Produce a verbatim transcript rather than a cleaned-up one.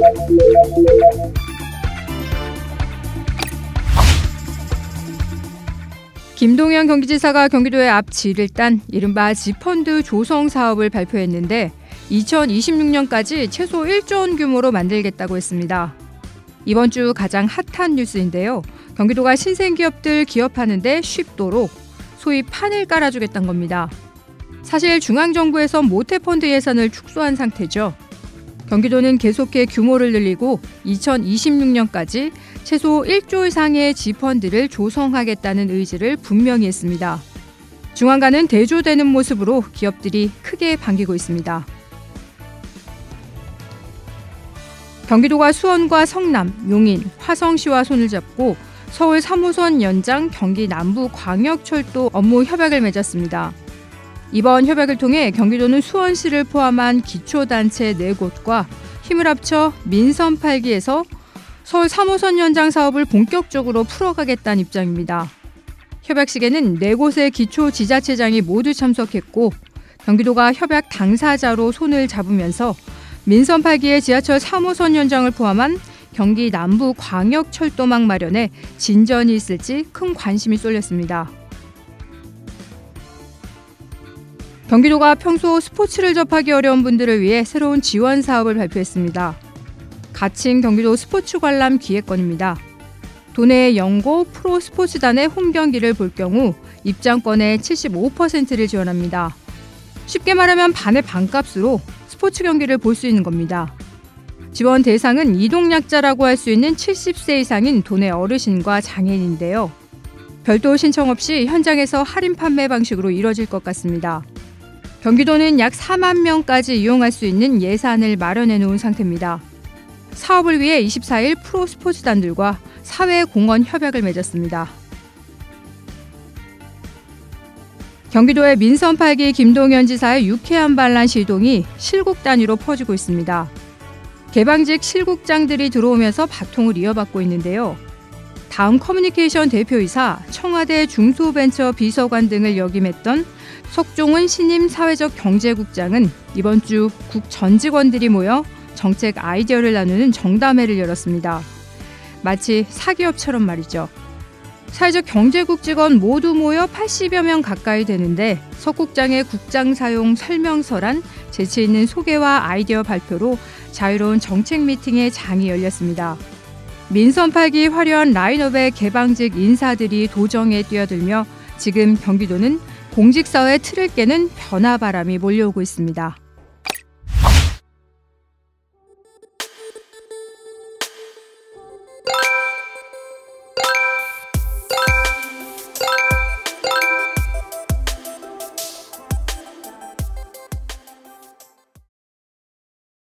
김동연 경기지사가 경기도의 앞질을 딴 이른바 지펀드 조성 사업을 발표했는데 이천이십육 년까지 최소 일조 원 규모로 만들겠다고 했습니다. 이번 주 가장 핫한 뉴스인데요. 경기도가 신생기업들 기업하는 데 쉽도록 소위 판을 깔아주겠다는 겁니다. 사실 중앙정부에서 모태펀드 예산을 축소한 상태죠. 경기도는 계속해 규모를 늘리고 이천이십육 년까지 최소 일조 이상의 지펀드를 조성하겠다는 의지를 분명히 했습니다. 중앙과는 대조되는 모습으로 기업들이 크게 반기고 있습니다. 경기도가 수원과 성남, 용인, 화성시와 손을 잡고 서울 삼 호선 연장 경기 남부광역철도 업무 협약을 맺었습니다. 이번 협약을 통해 경기도는 수원시를 포함한 기초단체 네 곳과 힘을 합쳐 민선 팔 기에서 서울 삼 호선 연장 사업을 본격적으로 풀어가겠다는 입장입니다. 협약식에는 네 곳의 기초지자체장이 모두 참석했고 경기도가 협약 당사자로 손을 잡으면서 민선 팔 기의 지하철 삼 호선 연장을 포함한 경기 남부광역철도망 마련에 진전이 있을지 큰 관심이 쏠렸습니다. 경기도가 평소 스포츠를 접하기 어려운 분들을 위해 새로운 지원 사업을 발표했습니다. 가칭 경기도 스포츠 관람 기획권입니다. 도내 연고 프로 스포츠단의 홈 경기를 볼 경우 입장권의 칠십오 퍼센트를 지원합니다. 쉽게 말하면 반의 반값으로 스포츠 경기를 볼 수 있는 겁니다. 지원 대상은 이동약자라고 할 수 있는 칠십 세 이상인 도내 어르신과 장애인인데요. 별도 신청 없이 현장에서 할인 판매 방식으로 이뤄질 것 같습니다. 경기도는 약 사만 명까지 이용할 수 있는 예산을 마련해 놓은 상태입니다. 사업을 위해 이십사 일 프로 스포츠단들과 사회공헌 협약을 맺었습니다. 경기도의 민선 팔 기 김동연 지사의 유쾌한 반란 시동이 실국 단위로 퍼지고 있습니다. 개방직 실국장들이 들어오면서 바통을 이어받고 있는데요. 다음 커뮤니케이션 대표이사, 청와대 중소벤처 비서관 등을 역임했던 석종훈 신임 사회적 경제국장은 이번 주 국 전 직원들이 모여 정책 아이디어를 나누는 정담회를 열었습니다. 마치 사기업처럼 말이죠. 사회적 경제국 직원 모두 모여 팔십여 명 가까이 되는데 석 국장의 국장 사용 설명서란 재치 있는 소개와 아이디어 발표로 자유로운 정책 미팅의 장이 열렸습니다. 민선 팔 기 화려한 라인업의 개방직 인사들이 도정에 뛰어들며 지금 경기도는 공직사회 틀을 깨는 변화바람이 몰려오고 있습니다.